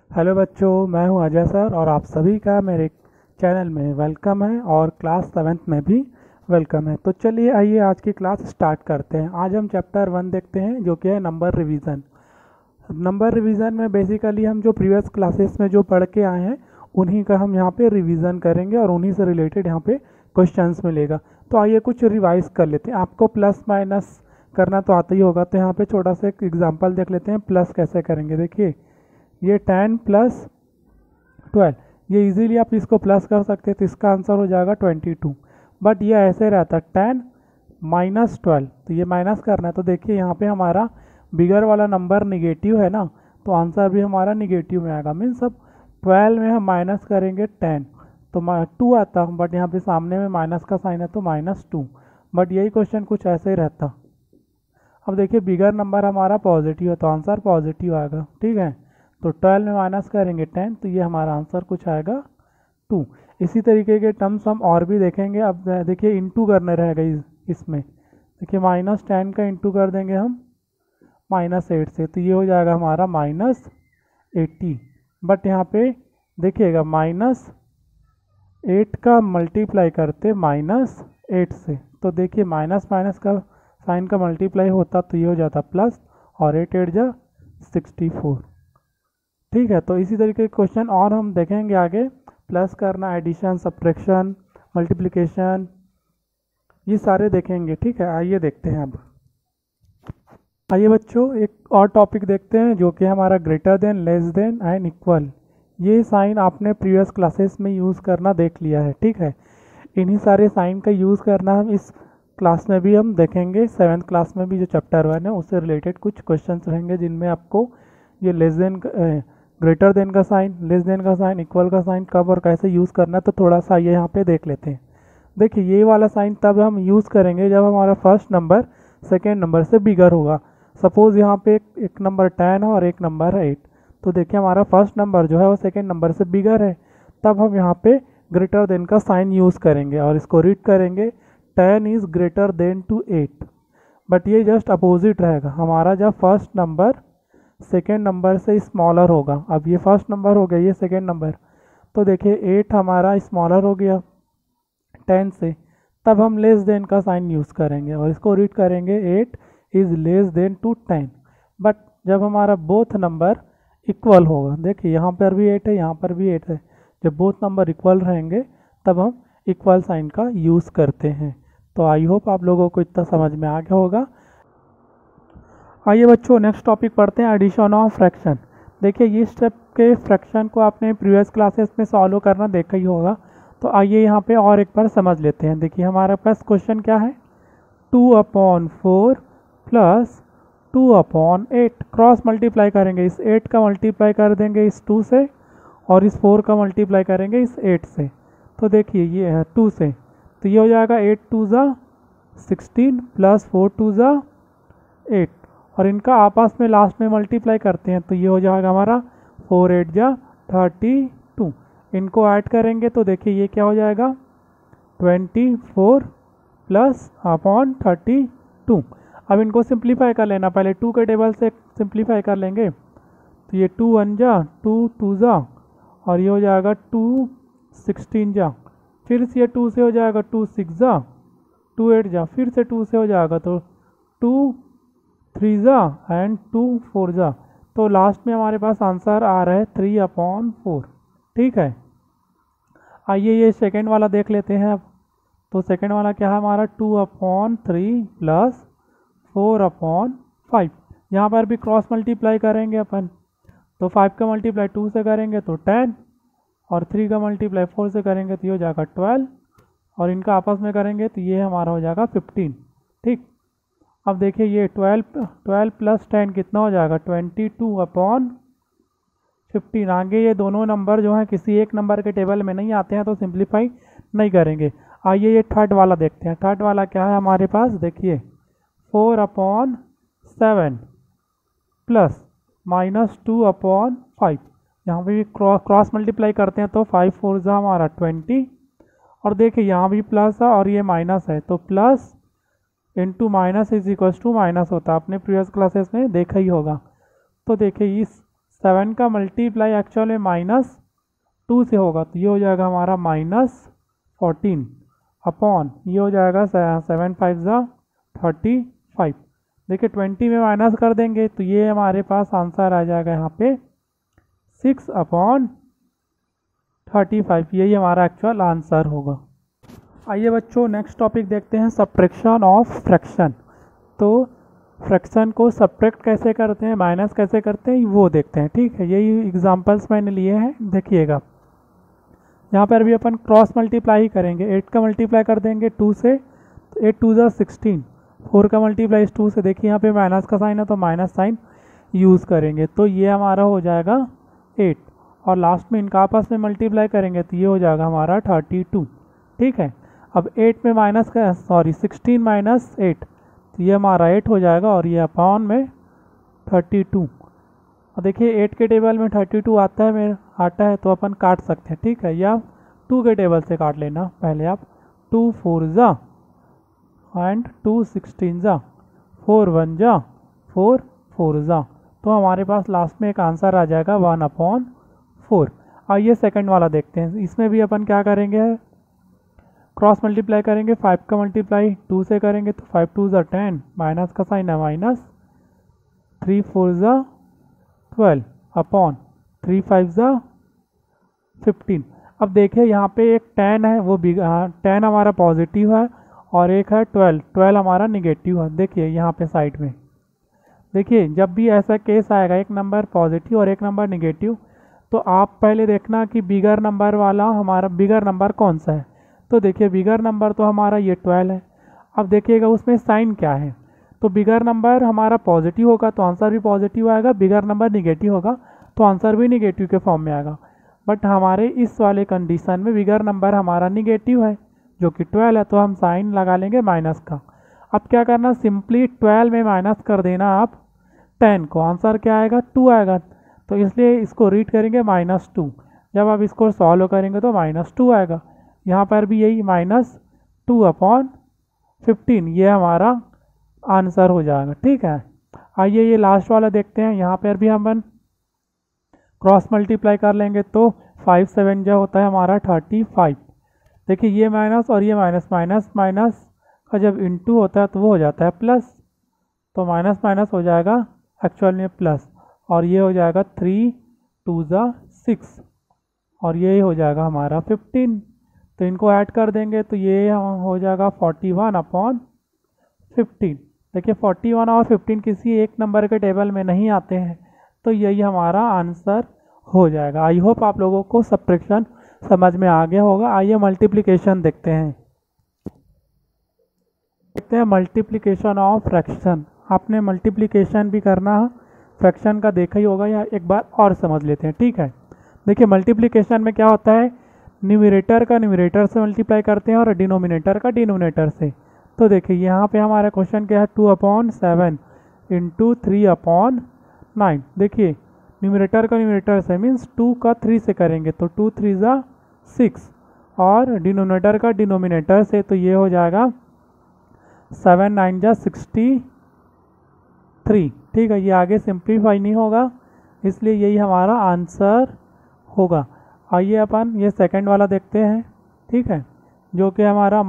Hello बच्चों, मैं हूं अजय सर और आप सभी का मेरे चैनल में वेलकम है और क्लास 7th में भी वेलकम है। तो चलिए आइए आज की क्लास स्टार्ट करते हैं। आज हम चैप्टर 1 देखते हैं जो कि है नंबर रिवीजन। नंबर रिवीजन में बेसिकली हम जो प्रीवियस क्लासेस में जो पढ़ के आए हैं उन्हीं का हम यहाँ पे रिवीजन करेंगे और उन्हीं से रिलेटेड यहाँ पे क्वेश्चंस मिलेगा। तो आइए कुछ रिवाइज कर लेते हैं। आपको प्लस माइनस करना तो आता ही होगा, तो यहाँ पे छोटा सा एक एग्जाम्पल देख लेते हैं प्लस कैसे करेंगे। देखिए ये 10 प्लस 12, ये इजीली आप इसको प्लस कर सकते हैं, तो इसका आंसर हो जाएगा 22। बट ये ऐसे रहता 10 माइनस 12, तो ये माइनस करना है। तो देखिए यहाँ पे हमारा बिगर वाला नंबर निगेटिव है ना, तो आंसर भी हमारा निगेटिव में आएगा। मीन्स अब 12 में हम माइनस करेंगे 10 तो 2 आता, बट यहाँ पे सामने में माइनस का साइन है तो -2। बट यही क्वेश्चन कुछ ऐसे ही रहता। अब देखिए बिगर नंबर हमारा पॉजिटिव है तो आंसर पॉजिटिव आएगा, ठीक है। तो 12 में माइनस करेंगे 10 तो ये हमारा आंसर कुछ आएगा 2। इसी तरीके के टर्म्स हम और भी देखेंगे। अब देखिए इंटू करने रहेगा इसमें। देखिए -10 का इंटू कर देंगे हम -8 से, तो ये हो जाएगा हमारा -80। बट यहाँ पे देखिएगा -8 का मल्टीप्लाई करते -8 से, तो देखिए माइनस माइनस का साइन का मल्टीप्लाई होता तो ये हो जाता प्लस, और 8 8 जा 64, ठीक है। तो इसी तरीके के क्वेश्चन और हम देखेंगे आगे। प्लस करना, एडिशन, सब्ट्रैक्शन, मल्टीप्लिकेशन, ये सारे देखेंगे, ठीक है। आइए देखते हैं। अब आइए बच्चों एक और टॉपिक देखते हैं जो कि हमारा greater than, less than and equal. ये साइन आपने प्रीवियस क्लासेस में यूज़ करना देख लिया है, ठीक है। इन्हीं सारे साइन का यूज़ करना हम इस क्लास में भी हम देखेंगे। 7th क्लास में भी जो चैप्टर 1 है उससे रिलेटेड कुछ क्वेश्चंस रहेंगे जिनमें आपको ये लेस देन, ग्रेटर देन का साइन, लेस देन का साइन, इक्वल का साइन कब और कैसे यूज़ करना है, तो थोड़ा सा ये यहाँ पे देख लेते हैं। देखिए ये वाला साइन तब हम यूज़ करेंगे जब हमारा फर्स्ट नंबर सेकेंड नंबर से बिगर होगा। सपोज़ यहाँ पे एक नंबर 10 है और एक नंबर है 8, तो देखिए हमारा फर्स्ट नंबर जो है वो सेकेंड नंबर से बिगर है, तब हम यहाँ पे ग्रेटर देन का साइन यूज़ करेंगे और इसको रीड करेंगे 10 is greater than to 8। But ये जस्ट अपोजिट रहेगा हमारा, जब फर्स्ट नंबर सेकेंड नंबर से स्मॉलर होगा। अब ये फर्स्ट नंबर हो गया, ये सेकेंड नंबर, तो देखिए 8 हमारा स्मॉलर हो गया 10 से, तब हम लेस देन का साइन यूज़ करेंगे और इसको रीड करेंगे 8 is less than to 10। But जब हमारा बोथ नंबर इक्वल होगा, देखिए यहाँ पर भी 8 है, यहाँ पर भी 8 है, जब बोथ नंबर इक्वल रहेंगे तब हम इक्वल साइन का यूज़ करते हैं। तो आई होप आप लोगों को इतना समझ में आ गया होगा। आइए बच्चों नेक्स्ट टॉपिक पढ़ते हैं, एडिशन ऑफ फ्रैक्शन। देखिए ये स्टेप के फ्रैक्शन को आपने प्रीवियस क्लासेस में सॉल्व करना देखा ही होगा, तो आइए यहाँ पे और एक बार समझ लेते हैं। देखिए हमारे पास क्वेश्चन क्या है, 2/4 प्लस 2/8 क्रॉस मल्टीप्लाई करेंगे, इस 8 का मल्टीप्लाई कर देंगे इस 2 से और इस 4 का मल्टीप्लाई करेंगे इस 8 से। तो देखिए ये है 2 से, तो ये हो जाएगा 8 2 ज़ा 16 प्लस 4 2 ज़ा 8, और इनका आपस में लास्ट में मल्टीप्लाई करते हैं तो ये हो जाएगा हमारा 4 8 जा 32। इनको ऐड करेंगे तो देखिए ये क्या हो जाएगा 24 प्लस अपॉन 32। अब इनको सिंप्लीफाई कर लेना, पहले 2 के टेबल से सिंप्लीफाई कर लेंगे, तो ये 2 1 जा 2 2 जा, और ये हो जाएगा 2 16 जा, फिर से ये 2 से हो जाएगा 2 6 जा 2 8 जा, फिर से 2 से हो जाएगा तो 2 3 जा एंड 2 4 जा। तो लास्ट में हमारे पास आंसर आ रहा है 3/4, ठीक है। आइए ये सेकेंड वाला देख लेते हैं अब। तो सेकेंड वाला क्या है हमारा 2/3 प्लस 4/5। यहाँ पर भी क्रॉस मल्टीप्लाई करेंगे अपन, तो 5 का मल्टीप्लाई 2 से करेंगे तो 10, और 3 का मल्टीप्लाई 4 से करेंगे तो ये हो जाएगा 12, और इनका आपस में करेंगे तो ये हमारा हो जाएगा 15, ठीक। अब देखिए ये 12 प्लस 10 कितना हो जाएगा 22/15। आगे ये दोनों नंबर जो हैं किसी एक नंबर के टेबल में नहीं आते हैं तो सिंप्लीफाई नहीं करेंगे। आइए ये थर्ड वाला देखते हैं। थर्ड वाला क्या है हमारे पास, देखिए 4/7 प्लस -2/5। यहाँ पे भी क्रॉस मल्टीप्लाई करते हैं तो 5 4 जा हमारा 20, और देखिए यहाँ भी प्लस है और ये माइनस है, तो plus into minus is equals to minus होता है, आपने प्रीवियस क्लासेस में देखा ही होगा। तो देखिए इस 7 का मल्टीप्लाई एक्चुअल में -2 से होगा, तो ये हो जाएगा हमारा -14 अपॉन ये हो जाएगा 7 5 ज़ा 35। देखिए 20 में माइनस कर देंगे तो ये हमारे पास आंसर आ जाएगा यहाँ पे 6/35, यही हमारा एक्चुअल आंसर होगा। आइए बच्चों नेक्स्ट टॉपिक देखते हैं, सब्ट्रैक्शन ऑफ फ्रैक्शन। तो फ्रैक्शन को सब्ट्रैक्ट कैसे करते हैं, माइनस कैसे करते हैं, वो देखते हैं। ठीक है, यही एग्जांपल्स मैंने लिए हैं, देखिएगा। यहाँ पर भी अपन क्रॉस मल्टीप्लाई ही करेंगे। 8 का मल्टीप्लाई कर देंगे 2 से, तो 8 2 ज़ा 16। 4 का मल्टीप्लाई 2 से, देखिए यहाँ पे माइनस का साइन है तो माइनस साइन यूज़ करेंगे, तो ये हमारा हो जाएगा 8। और लास्ट में इनका आपस में मल्टीप्लाई करेंगे तो ये हो जाएगा हमारा 32। ठीक है, अब 8 में माइनस का 16 माइनस 8, तो ये हमारा 8 हो जाएगा और ये अपॉन में 32। और देखिए 8 के टेबल में 32 आता है तो अपन काट सकते हैं। ठीक है, या 2 के टेबल से काट लेना पहले आप। 2 4 ज़ा एंड 2 16 ज़ा, 4 1 ज़ा 4 4 ज़ा, तो हमारे पास लास्ट में एक आंसर आ जाएगा 1/4। आइए सेकंड वाला देखते हैं। इसमें भी अपन क्या करेंगे, क्रॉस मल्टीप्लाई करेंगे। 5 का मल्टीप्लाई 2 से करेंगे तो 5 2 ज़ा 10, माइनस का साइन है माइनस, 3 4 ज़ा 12 अपॉन 3 5 ज़ा 15। अब देखिए यहाँ पे एक 10 है, वो 10 हमारा पॉजिटिव है और एक है 12 हमारा निगेटिव है। देखिए यहाँ पे साइड में, देखिए जब भी ऐसा केस आएगा, एक नंबर पॉजिटिव और एक नंबर निगेटिव, तो आप पहले देखना कि बिगर नंबर वाला हमारा बिगर नंबर कौन सा है। तो देखिए बिगर नंबर तो हमारा ये 12 है। अब देखिएगा उसमें साइन क्या है, तो बिगर नंबर हमारा पॉजिटिव होगा तो आंसर भी पॉजिटिव आएगा, बिगर नंबर निगेटिव होगा तो आंसर भी निगेटिव के फॉर्म में आएगा। बट हमारे इस वाले कंडीशन में बिगर नंबर हमारा निगेटिव है जो कि 12 है, तो हम साइन लगा लेंगे माइनस का। अब क्या करना, सिंपली 12 में माइनस कर देना आप 10 को, आंसर क्या आएगा 2 आएगा। तो इसलिए इसको रीड करेंगे -2। जब आप इसको सॉल्व करेंगे तो -2 आएगा। यहाँ पर भी यही -2/15, ये हमारा आंसर हो जाएगा। ठीक है, आइए ये लास्ट वाला देखते हैं। यहाँ पर भी हम क्रॉस मल्टीप्लाई कर लेंगे तो 5 7 जो होता है हमारा 35। देखिए ये माइनस और ये माइनस, माइनस माइनस का जब इनटू होता है तो वो हो जाता है प्लस, तो माइनस माइनस हो जाएगा एक्चुअल में प्लस, और ये हो जाएगा 3 2 ज़ा 6 और ये हो जाएगा हमारा 15। तो इनको ऐड कर देंगे तो ये हो जाएगा 41/15। देखिए 41 और 15 किसी एक नंबर के टेबल में नहीं आते हैं, तो यही हमारा आंसर हो जाएगा। आई होप आप लोगों को सब्ट्रैक्शन समझ में आ गया होगा। आइए मल्टीप्लिकेशन देखते हैं। Multiplication of fraction. आपने मल्टीप्लिकेशन भी करना है, फ्रैक्शन का देखा ही होगा, या एक बार और समझ लेते हैं। ठीक है, देखिए मल्टीप्लिकेशन में क्या होता है, न्यूमरेटर का न्यूमरेटर से मल्टीप्लाई करते हैं और डिनोमिनेटर का डिनोमिनेटर से। तो देखिए यहाँ पे हमारा क्वेश्चन क्या है, 2/7 इंटू 3/9। देखिए न्यूमरेटर का न्यूमरेटर से मीन्स 2 का 3 से करेंगे तो 2 3 ज़ा 6, और डिनोमिनेटर का डिनोमिनेटर से तो ये हो जाएगा 7 9 ज़ा 63। ठीक है, ये आगे सिंप्लीफाई नहीं होगा, इसलिए यही हमारा आंसर होगा। आइए अपन ये सेकंड वाला देखते हैं। ठीक है, जो कि हमारा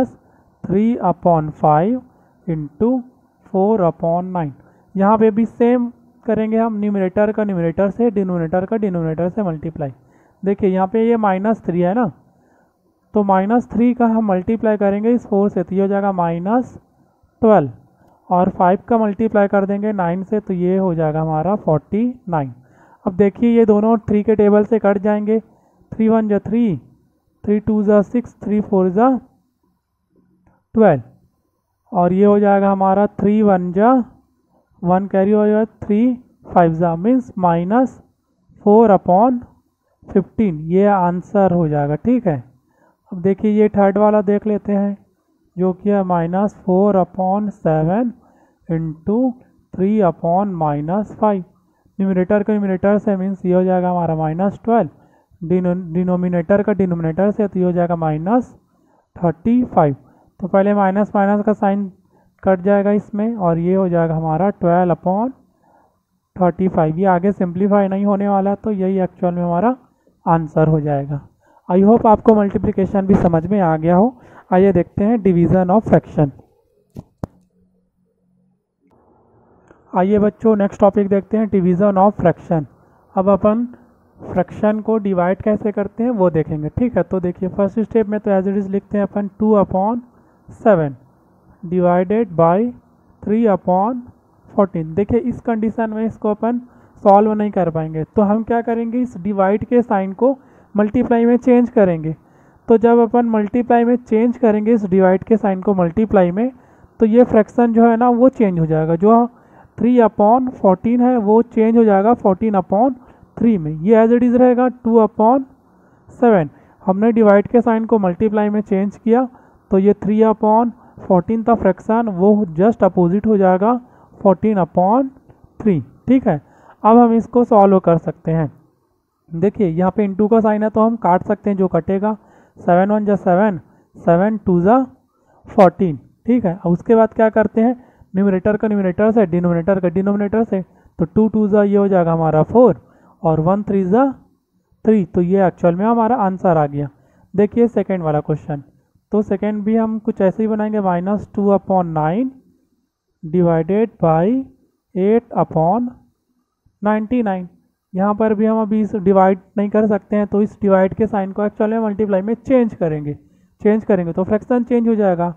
-3/5 इंटू 4/9। यहाँ पे भी सेम करेंगे हम, न्यूमरेटर का न्यूमरेटर से, डिनोमिनेटर का डिनोमिनेटर से मल्टीप्लाई। देखिए यहाँ पे ये -3 है ना, तो -3 का हम मल्टीप्लाई करेंगे इस 4 से, तो ये हो जाएगा -12, और 5 का मल्टीप्लाई कर देंगे 9 से, तो ये हो जाएगा हमारा 49। अब देखिए ये दोनों 3 के टेबल से कट जाएंगे, 3 1 ज़ा 3, 3 2 ज़ा 6, 3 4 ज़ा 12, और ये हो जाएगा हमारा 3 1 ज़ा 1 कैरी हो जाएगा, 3 5 ज़ा मीन्स -4/15, ये आंसर हो जाएगा। ठीक है, अब देखिए ये थर्ड वाला देख लेते हैं, जो कि है -4/7 इंटू 3/-5। न्यूमरेटर का न्यूमरेटर से मीन्स ये हो जाएगा हमारा -12, डिनोमिनेटर का डिनोमिनेटर से तो ये हो जाएगा -35। तो पहले माइनस माइनस का साइन कट जाएगा इसमें, और ये हो जाएगा हमारा 12/35। 35। ये आगे सिंप्लीफाई नहीं होने वाला, तो यही एक्चुअल में हमारा आंसर हो जाएगा। आई होप आपको मल्टीप्लिकेशन भी समझ में आ गया हो। आइए देखते हैं डिवीज़न ऑफ फ्रैक्शन। आइए बच्चों नेक्स्ट टॉपिक देखते हैं, डिवीज़न ऑफ फ्रैक्शन। अब अपन फ्रैक्शन को डिवाइड कैसे करते हैं वो देखेंगे, ठीक है। तो देखिए फर्स्ट स्टेप में तो एज इट इज़ लिखते हैं अपन 2/7 डिवाइडेड बाई 3/14। देखिए इस कंडीशन में इसको अपन सॉल्व नहीं कर पाएंगे, तो हम क्या करेंगे, इस डिवाइड के साइन को मल्टीप्लाई में चेंज करेंगे। तो जब अपन मल्टीप्लाई में चेंज करेंगे इस डिवाइड के साइन को मल्टीप्लाई में, तो ये फ्रैक्शन जो है ना वो चेंज हो जाएगा। जो 3/14 है वो चेंज हो जाएगा 14/3 में। ये एज इट इज़ रहेगा 2/7। हमने डिवाइड के साइन को मल्टीप्लाई में चेंज किया, तो ये 3/14 था फ्रैक्शन, वो जस्ट अपोजिट हो जाएगा 14/3, ठीक है। अब हम इसको सॉल्व कर सकते हैं। देखिए यहाँ पे इंटू का साइन है तो हम काट सकते हैं, जो कटेगा 7 1 जा 7, 7 2 जा 14, ठीक है। अब उसके बाद क्या करते हैं, न्यूमरेटर का न्यूमरेटर से, डिनोमिनेटर का डिनोमिनेटर से, तो 2 2 जा ये हो जाएगा हमारा 4 और 1 3 जा 3। तो ये एक्चुअल में हमारा आंसर आ गया। देखिए सेकेंड वाला क्वेश्चन, तो सेकेंड भी हम कुछ ऐसे ही बनाएंगे, -2/9 डिवाइडेड बाई 8/99। यहाँ पर भी हम अभी इस डिवाइड नहीं कर सकते हैं, तो इस डिवाइड के साइन को एक्चुअल में मल्टीप्लाई में चेंज करेंगे तो फ्रैक्शन चेंज हो जाएगा।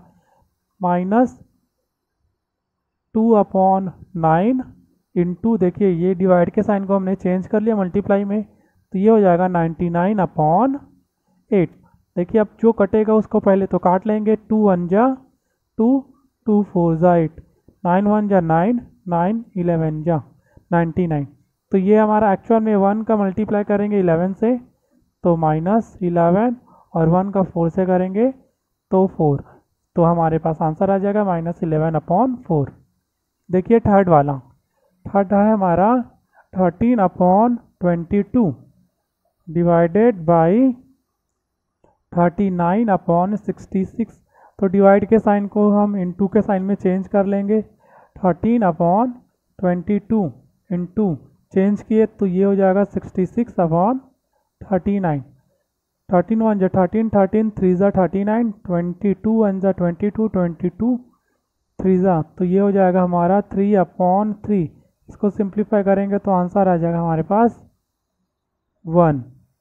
-2/9 इंटू, देखिए ये डिवाइड के साइन को हमने चेंज कर लिया मल्टीप्लाई में, तो ये हो जाएगा 99/8। देखिए अब जो कटेगा उसको पहले तो काट लेंगे, 2 1 जा 2, 2 4 जा 8, 9 1 जा 9, 9 11 जा 99। तो ये हमारा एक्चुअल में 1 का मल्टीप्लाई करेंगे 11 से तो -11, और 1 का 4 से करेंगे तो 4, तो हमारे पास आंसर आ जाएगा -11/4। देखिए थर्ड वाला, थर्ड है हमारा 13/22 डिवाइडेड बाई 39/66। तो डिवाइड के साइन को हम इंटू के साइन में चेंज कर लेंगे, 13/22 इंटू चेंज किए तो ये हो जाएगा 66/39। 13 1 जा 13, 13 3 जा 39, 22 1 जा 22, 22 3 जा, तो ये हो जाएगा हमारा 3/3। इसको सिंप्लीफाई करेंगे तो आंसर आ जाएगा हमारे पास 1।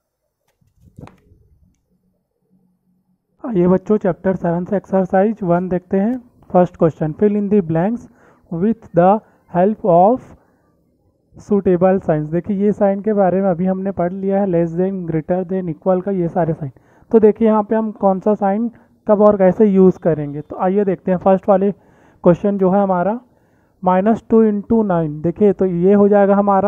ये बच्चों चैप्टर 7 से एक्सरसाइज 1 देखते हैं। First question, fill in the blanks with the help of suitable signs. देखिए ये साइन के बारे में अभी हमने पढ़ लिया है, less than, greater than, equal का, ये सारे साइन। तो देखिए यहाँ पे हम कौन सा साइन कब और कैसे यूज़ करेंगे, तो आइए देखते हैं। फर्स्ट वाले क्वेश्चन जो है हमारा -2 × 9, देखिए तो ये हो जाएगा हमारा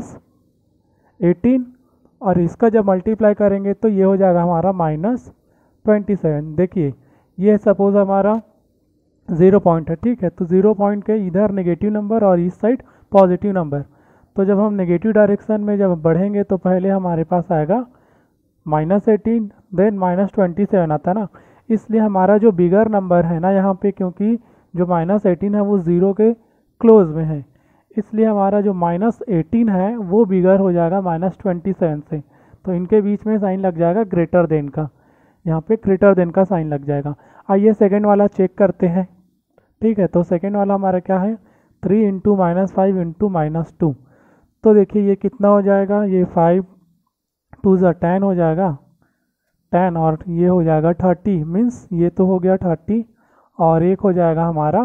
-18, और इसका जब मल्टीप्लाई करेंगे तो ये हो जाएगा हमारा -27। देखिए ये सपोज हमारा 0 पॉइंट है, ठीक है। तो 0 पॉइंट के इधर नेगेटिव नंबर और इस साइड पॉजिटिव नंबर, तो जब हम नेगेटिव डायरेक्शन में जब बढ़ेंगे तो पहले हमारे पास आएगा -18, देन -27 आता ना। इसलिए हमारा जो बिगर नंबर है ना यहाँ पे, क्योंकि जो -18 है वो 0 के क्लोज में है, इसलिए हमारा जो -18 है वो बिगर हो जाएगा -27 से। तो इनके बीच में साइन लग जाएगा ग्रेटर देन का, यहाँ पे ग्रेटर देन का साइन लग जाएगा। आइए सेकेंड वाला चेक करते हैं, ठीक है। तो सेकेंड वाला हमारा क्या है, 3 × -5 × -2। तो देखिए ये कितना हो जाएगा, ये 5 2 जा 10 हो जाएगा 10, और ये हो जाएगा 30, मीन्स ये तो हो गया 30 और एक हो जाएगा हमारा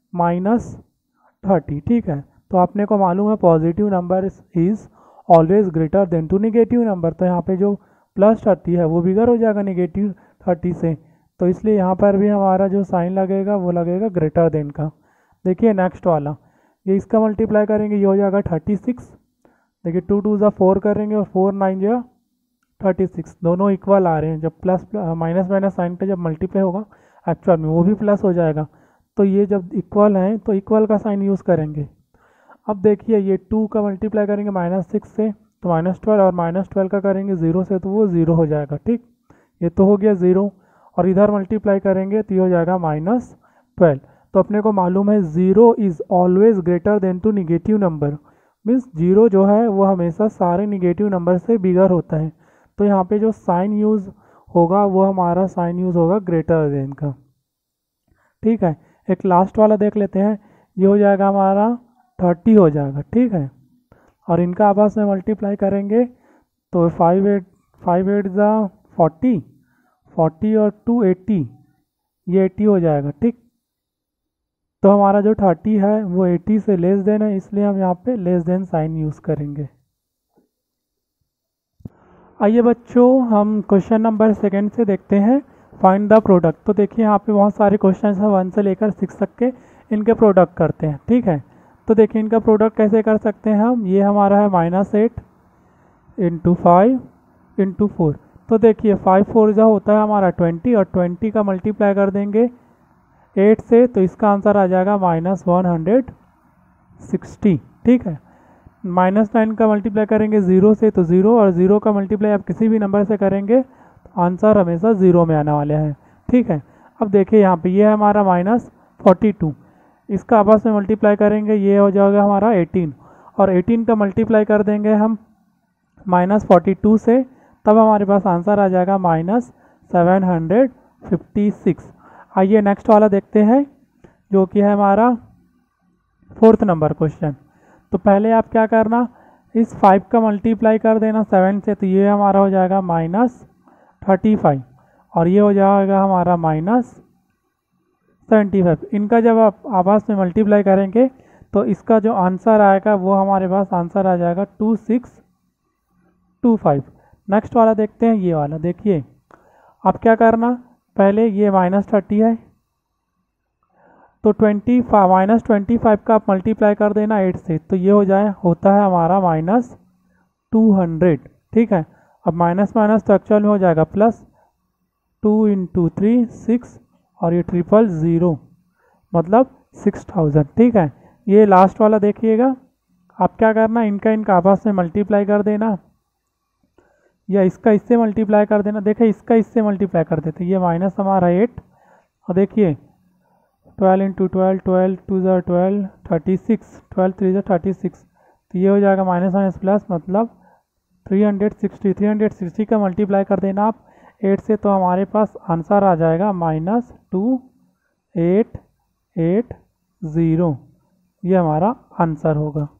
-30, ठीक है। तो आपने को मालूम है positive number is always greater than to negative number, तो यहाँ पे जो +30 है वो बिगर हो जाएगा -30 से, तो इसलिए यहाँ पर भी हमारा जो साइन लगेगा वो लगेगा ग्रेटर देन का। देखिए नेक्स्ट वाला, ये इसका मल्टीप्लाई करेंगे, ये हो जाएगा 36। देखिए 2 2 जा 4 करेंगे और 4 9 जा 36, दोनों इक्वल आ रहे हैं। जब प्लस माइनस माइनस साइन पे जब मल्टीप्लाई होगा एक्चुअल में वो भी प्लस हो जाएगा, तो ये जब इक्वल हैं तो इक्वल का साइन यूज़ करेंगे। अब देखिए ये 2 का मल्टीप्लाई करेंगे -6 से तो -12, और -12 का करेंगे 0 से तो वो 0 हो जाएगा, ठीक। ये तो हो गया 0, और इधर मल्टीप्लाई करेंगे तो ये हो जाएगा -12। तो अपने को मालूम है 0 is always greater than to negative number, means zero जो है वो हमेशा सारे निगेटिव नंबर से बिगर होता है, तो यहाँ पे जो साइन यूज़ होगा वो हमारा साइन यूज़ होगा ग्रेटर देन का। ठीक है, एक लास्ट वाला देख लेते हैं, ये हो जाएगा हमारा 30 हो जाएगा। ठीक है, और इनका आपस में मल्टीप्लाई करेंगे तो 5 8 ज़ा 40, 40 और 2 80, ये 80 हो जाएगा। ठीक, तो हमारा जो 30 है वो 80 से लेस देन है, इसलिए हम यहाँ पे लेस देन साइन यूज़ करेंगे। आइए बच्चों हम क्वेश्चन नंबर सेकंड से देखते हैं, फाइंड द प्रोडक्ट। तो देखिए यहाँ पे बहुत सारे क्वेश्चन हैं 1 से लेकर 6 तक के, इनके प्रोडक्ट करते हैं। ठीक है, तो देखिए इनका प्रोडक्ट कैसे कर सकते हैं हम, ये हमारा है -8 × 5 × 4। तो देखिए 5 4 जो होता है हमारा 20, और 20 का मल्टीप्लाई कर देंगे 8 से, तो इसका आंसर आ जाएगा -160। ठीक है, -9 का मल्टीप्लाई करेंगे 0 से, तो 0, और 0 का मल्टीप्लाई आप किसी भी नंबर से करेंगे तो आंसर हमेशा 0 में आने वाले हैं। ठीक है, अब देखिए यहाँ पे ये है हमारा -42, इसका आपस में मल्टीप्लाई करेंगे, ये हो जाएगा हमारा 18, और 18 का मल्टीप्लाई कर देंगे हम -42 से, तब हमारे पास आंसर आ जाएगा -756। आइए नेक्स्ट वाला देखते हैं, जो कि है हमारा 4th नंबर क्वेश्चन। तो पहले आप क्या करना, इस 5 का मल्टीप्लाई कर देना 7 से, तो ये हमारा हो जाएगा -35, और ये हो जाएगा हमारा -75। इनका जब आप आपस में मल्टीप्लाई करेंगे तो इसका जो आंसर आएगा वो हमारे पास आंसर आ जाएगा 2625। नेक्स्ट वाला देखते हैं, ये वाला देखिए, अब क्या करना, पहले ये -30 है, तो -25 का आप मल्टीप्लाई कर देना 8 से, तो ये होता है हमारा -200। ठीक है, अब माइनस माइनस तो एक्चुअल में हो जाएगा प्लस, 2 × 3 6, और ये 000 मतलब 6000। ठीक है, ये लास्ट वाला देखिएगा, आप क्या करना, इनका आपस में मल्टीप्लाई कर देना, या इसका इससे मल्टीप्लाई कर देना। देखिए इसका इससे मल्टीप्लाई कर देते, ये माइनस हमारा 8, और देखिए 12 × 12, 12 2 ज़ा 12, 36, 12 3 ज़ा 36, तो ये हो जाएगा माइनस माइनस प्लस, मतलब 360 का मल्टीप्लाई कर देना आप 8 से, तो हमारे पास आंसर आ जाएगा -2880। ये हमारा आंसर होगा।